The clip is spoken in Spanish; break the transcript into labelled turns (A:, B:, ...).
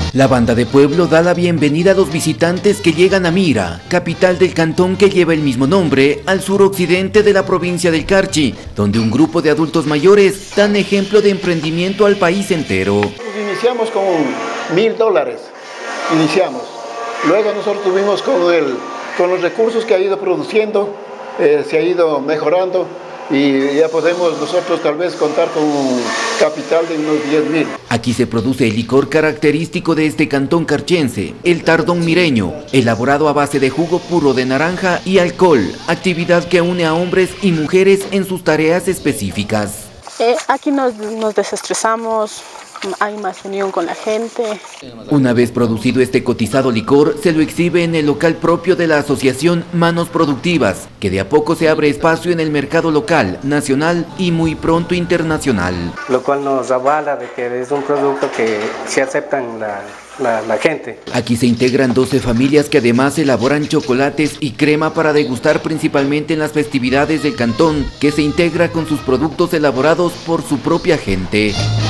A: La banda de pueblo da la bienvenida a los visitantes que llegan a Mira, capital del cantón que lleva el mismo nombre, al suroccidente de la provincia del Carchi, donde un grupo de adultos mayores dan ejemplo de emprendimiento al país entero.
B: Iniciamos con $1000, iniciamos. Luego nosotros tuvimos con los recursos que ha ido produciendo, se ha ido mejorando y ya podemos nosotros tal vez contar con un capital de unos 10.000.
A: Aquí se produce el licor característico de este cantón carchense, el tardón mireño, elaborado a base de jugo puro de naranja y alcohol, actividad que une a hombres y mujeres en sus tareas específicas.
C: Aquí nos desestresamos, hay más unión con la gente.
A: Una vez producido este cotizado licor, se lo exhibe en el local propio de la asociación Manos Productivas, que de a poco se abre espacio en el mercado local, nacional y muy pronto internacional.
D: Lo cual nos avala de que es un producto que se aceptan la gente.
A: Aquí se integran 12 familias que además elaboran chocolates y crema para degustar principalmente en las festividades del cantón, que se integra con sus productos elaborados por su propia gente.